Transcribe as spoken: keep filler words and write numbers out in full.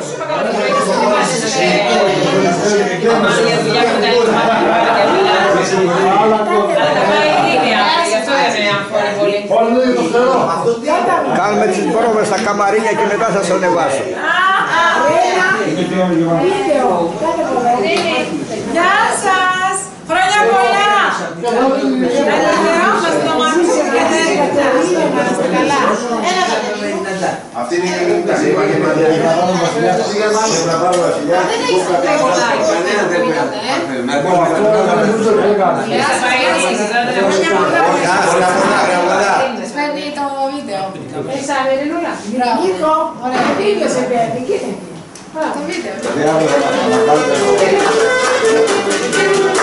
σου είπα καλά το πρωί, θα την βάζεις να για δουλειά που δεν έχει αλλά τα πάει είναι άφη, γι' αυτό δεν είναι αμφώνει πολύ. Κάνουμε τις πρόβες στα καμαρίνια και μετά θα σας ανεβάσω. Γεια σας! Χρόνια πολλά! Ελευθερώμαστε το Μαρούσο και δεν είμαστε καλά. Αυτή είναι η κινητάση, είπα και μάτια. Δεν έχεις το τρεγολάκι. Παίρνει το βίντεο. Έχεις αβερινούλα. Νίκο, Ωραία, το ίδιο σε παίρνει. το βίντεο. Δεν